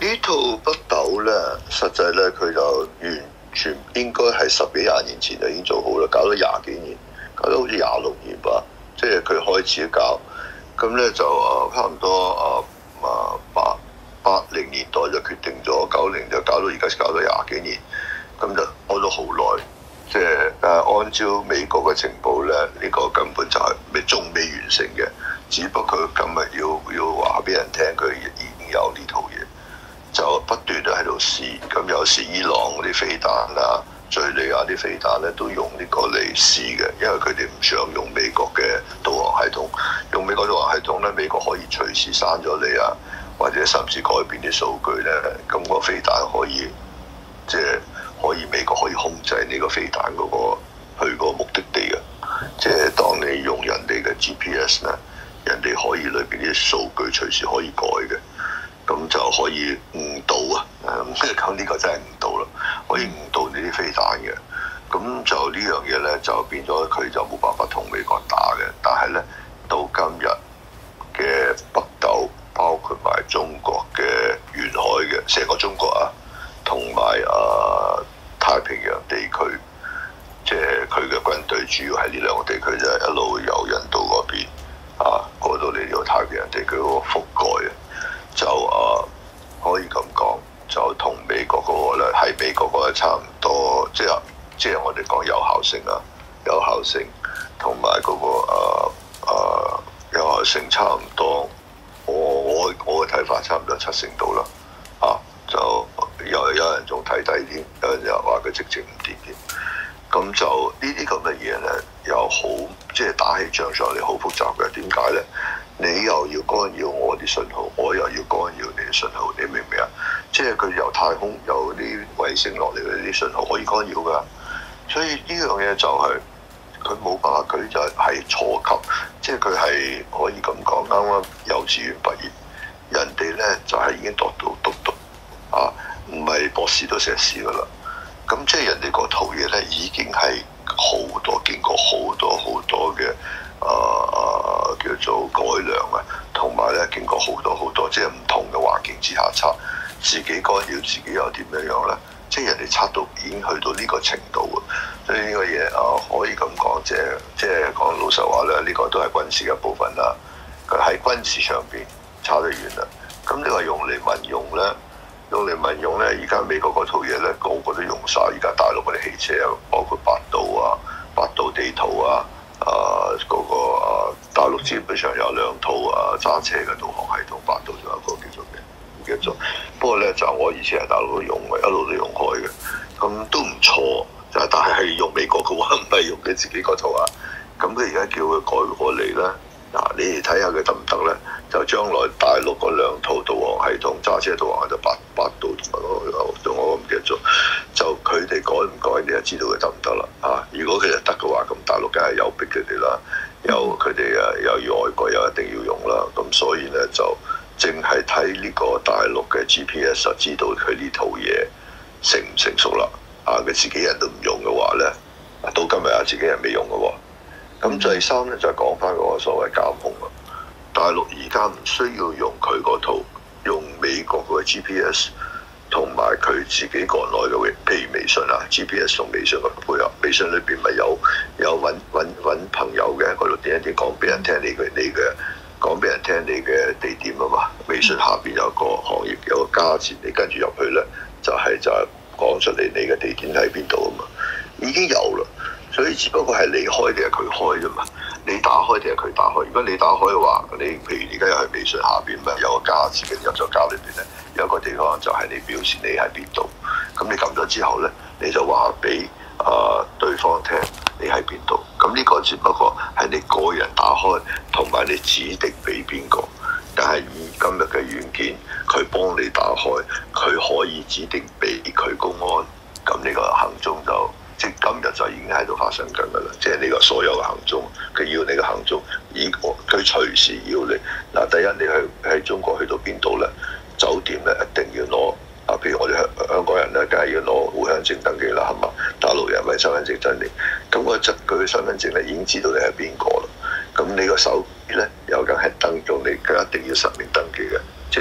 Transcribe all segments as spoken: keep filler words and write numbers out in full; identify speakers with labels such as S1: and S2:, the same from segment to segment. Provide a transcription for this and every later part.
S1: 呢套北斗咧，實際咧佢就完全應該係十幾廿年前就已經做好啦，搞咗廿幾年，搞咗好似廿六年吧。即係佢開始搞，咁咧就啊差唔多啊啊八八零年代就決定咗，九零就搞到而家搞咗廿幾年，咁就搞咗好耐。即係誒按照美國嘅情報咧，呢、這個根本就係未仲未完成嘅，只不過佢今日要要話俾人聽，佢已經有呢套嘢。就不斷都喺度試，咁有時伊朗嗰啲飛彈啊、敍利亞啲飛彈咧都用呢個嚟試嘅，因為佢哋唔想用美國嘅導航系統，用美國導航系統咧，美國可以隨時刪咗你啊，或者甚至改變啲數據咧，咁、個飛彈可以即係可以美國可以控制呢個飛彈嗰、個去個目的地嘅，即係當你用人哋嘅 G P S 咧，人哋可以裏邊啲數據隨時可以改嘅。咁就可以誤導啊！誒，咁呢個真係誤導啦，可以誤導你啲飛彈嘅。咁就呢樣嘢咧，就變咗佢就冇辦法同美國打嘅。但係咧，到今日嘅北斗，包括埋中國嘅沿海嘅成個中國啊，同埋啊太平洋地區，即係佢嘅軍隊主要喺呢兩個地區就係一路由印度嗰邊啊過到嚟呢個太平洋地區嗰個覆蓋啊。就啊，可以咁講，就同美國嗰個咧，係美國嗰個差唔多，即係即係我哋講有效性啊，有效性同埋嗰個啊啊有效性差唔多，我我我嘅睇法差唔多七成度啦，啊，就有有人仲睇低添，有人又話佢直情唔掂添，咁就呢啲咁嘅嘢咧，又好即係打起仗上嚟好複雜嘅，點解咧？你又要干擾我啲信號，我又要干擾你啲信號，你明唔明啊？即係佢由太空有啲衛星落嚟嗰啲信號可以干擾㗎，所以呢樣嘢就係佢冇辦法，佢就係初級，即係佢係可以咁講，啱啱幼稚園畢業，人哋咧就係已經讀到讀讀啊，唔係博士都碩士㗎啦。咁即係人哋嗰套嘢咧已經係好多經過好多好多嘅。誒誒、呃、叫做改良啊，同埋咧經過好多好多即係唔同嘅環境之下測，自己干擾自己又點樣樣咧？即係人哋測到已經去到呢個程度啊！所以呢個嘢啊、呃、可以咁講，即係即係講老實話咧，呢、呢個都係軍事嘅部分啦。佢喺軍事上邊差得遠啦。咁你話用嚟民用咧，用嚟民用咧，而家美國嗰套嘢咧個個都用晒。而家大陸嗰啲汽車啊，包括百度啊、百度地圖啊。啊！嗰、那個啊，大陸基本上有兩套啊揸車嘅導航系統，百度仲有一個叫做咩？唔記得咗。不過咧就我以前喺大陸用嘅，一路都用開嘅，咁都唔錯。就係但係係用美國嘅話，唔係用佢自己嗰套啊。咁佢而家叫佢改過嚟咧，嗱、啊、你哋睇下佢得唔得咧？就將來大陸嗰兩套導航系統，揸車導航就百百度同埋嗰個，仲我唔記得咗。就佢哋改唔改，你就知道佢得唔得啦。啊，如果佢哋得嘅話，咁大陸梗係有逼佢哋啦，有佢哋啊又要外國又一定要用啦。咁所以咧就淨係睇呢個大陸嘅 G P S 就知道佢呢套嘢成唔成熟啦。啊，佢自己人都唔用嘅話咧，到今日啊自己人未用嘅喎。咁第三咧就係講翻嗰個所謂監控啦。大陸而家唔需要用佢嗰套，用美國嗰個 G P S 同埋佢自己國內嘅，譬如微信啊 ，G P S 同微信嘅配合。微信裏邊咪有有揾揾揾朋友嘅，嗰度點一點講俾人聽你嘅你嘅，講俾人聽你嘅地點啊嘛。微信下邊有個行業有個加字，你跟住入去咧就係、是、就係、是、講出嚟你嘅地點喺邊度啊嘛，已經有啦。所以只不過係你開定係佢開啫嘛，你打開定係佢打開。如果你打開嘅話，你譬如而家又喺微信下邊咪有個加字嘅，入咗加裏邊咧有一個地方就係你表示你喺邊度。咁你撳咗之後咧，你就話俾啊對方聽你喺邊度。咁呢個只不過係你個人打開，同埋你指定俾邊個。但係以今日嘅軟件，佢幫你打開，佢可以指定俾佢公安。咁呢個行蹤就〜即今日就已經喺度發生緊㗎啦，即係呢個所有嘅行蹤，佢要你嘅行蹤，以佢隨時要你。嗱，第一你去喺中國去到邊度咧？酒店咧一定要攞啊，譬如我哋香香港人咧，梗係要攞回鄉證登記啦，係嘛？大陸人咪身份證登記，咁個質佢嘅身份證咧已經知道你係邊個啦。咁你個手機咧又梗係登咗，你佢一定要實名登記嘅，即係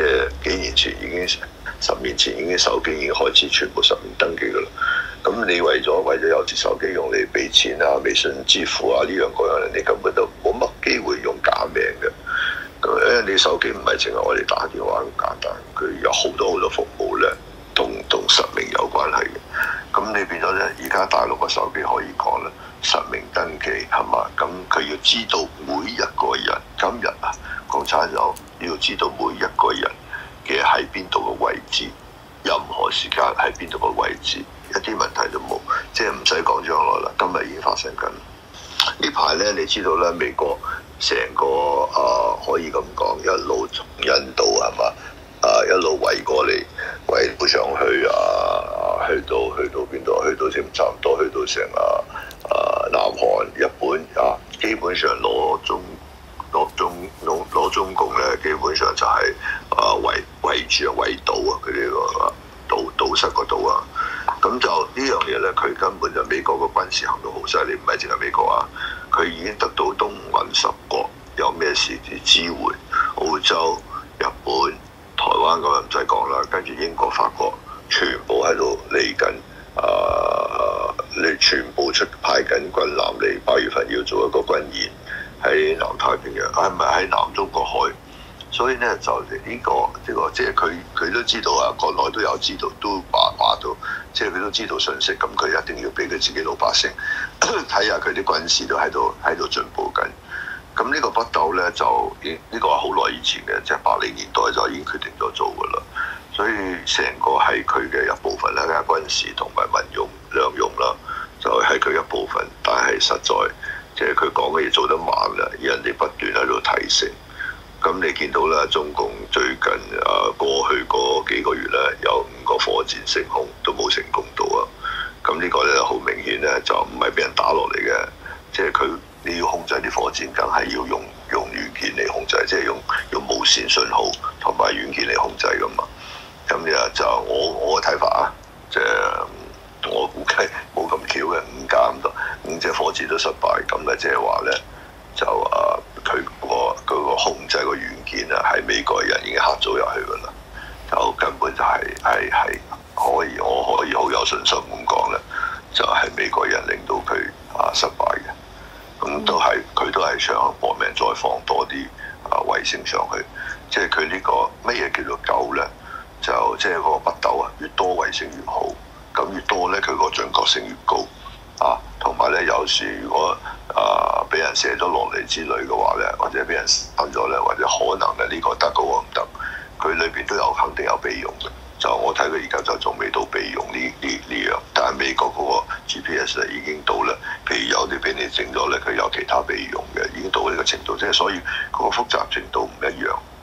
S1: 幾年前已經十年前已經手機已經開始全部實名登記㗎啦。咁你為咗為咗有隻手機用嚟俾錢啊、微信支付啊呢樣嗰樣，你根本都冇乜機會用假名嘅。咁因為你手機唔係淨係我哋打電話咁簡單，佢有好多好多服務咧，同同實名有關係嘅。咁你變咗咧，而家大陸個手機可以講咧，實名登記係嘛？咁佢要知道每一個人今日啊，共產黨要知道每一個人嘅喺邊度嘅位置，任何時間喺邊度嘅位置，一啲問題都冇，即係唔使講將來啦，今日已經發生緊。呢排咧，你知道咧，美國成個啊、呃、可以咁講，一路從印度係嘛啊一路圍過嚟，圍到上去啊，去到去到邊度？去到差唔多去到成啊啊南韓、日本啊，基本上攞中攞中攞攞中共咧，基本上就係、是、啊圍圍住啊圍島啊，佢呢個島島塞個島啊。咁就呢樣嘢咧，佢根本就美國個軍事行動好犀利，唔係淨係美國啊，佢已經得到東盟十國有咩事嘅支援，澳洲、日本、台灣咁樣唔使講啦，跟住英國、法國全部喺度嚟緊，啊，你全部出派緊軍艦嚟，八月份要做一個軍演喺南太平洋，係咪喺南中國海？所以咧就呢、這個呢、這個即係佢佢都知道啊，國內都有知道，都話話到，即係佢都知道信息，咁佢一定要俾佢自己老百姓睇下佢啲軍事都喺度喺度進步緊。咁呢個北斗咧就已呢、這個係好耐以前嘅，即係八零年代就已經決定咗做噶啦。所以成個係佢嘅一部分啦，軍事同埋民用兩用啦，就係佢一部分。但係實在即係佢講嘅嘢做得慢啦，人哋不斷喺度提醒。咁你見到啦，中共最近啊過去嗰幾個月咧，有五個火箭升空都冇成功到啊！咁呢個咧好明顯咧，就唔係俾人打落嚟嘅，即係佢你要控制啲火箭，梗係要用用軟件嚟控制，即係用用無線信號同埋軟件嚟控制噶嘛。咁呢就我我嘅睇法啊，即係我估計冇咁巧嘅，五架咁多五隻火箭都失敗，咁咧即係話咧就啊佢個佢個控制個軟件啊，係美國人已經黑咗入去噶啦，就根本就係係係可以，我可以好有信心咁講咧，就係、是、美國人令到佢啊失敗嘅。咁都係佢都係想搏命再放多啲啊衛星上去，即係佢呢個乜嘢叫做夠咧？就即係嗰個北斗啊，越多衛星越好，咁越多咧佢個準確性越高啊，同埋咧有時如果啊俾人射咗落嚟之類嘅話咧，或者俾人噴咗咧，或者可能咧呢個得，嗰個唔得，佢裏邊都有肯定有備用嘅。就我睇佢而家就仲未到備用呢呢呢樣，但係美國嗰個 G P S 咧已經到啦。譬如有啲俾你整咗咧，佢有其他備用嘅，已經到呢個程度，即係所以嗰個複雜程度唔一樣。